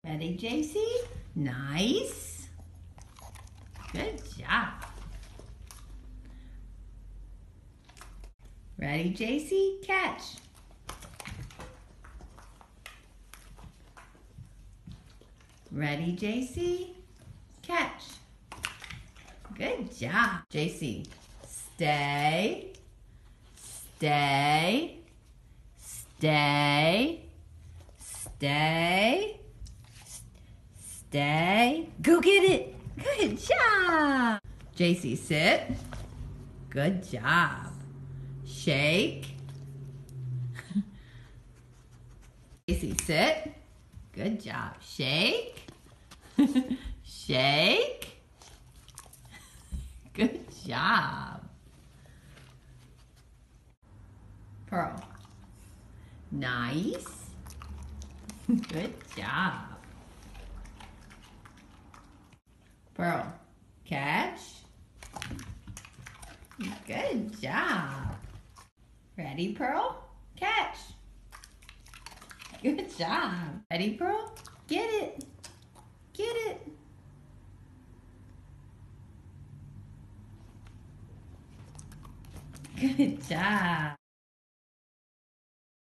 Ready, JC? Nice. Good job. Ready, JC? Catch. Ready, JC? Catch. Good job. JC, stay, stay, stay, stay, stay. Go get it. Good job. JC, sit. Good job. Shake. JC, sit. Good job. Shake. Shake. Good job. Pearl. Nice. Good job. Pearl. Catch. Good job. Ready, Pearl? Catch. Good job. Ready, Pearl? Get it. Get it. Good job.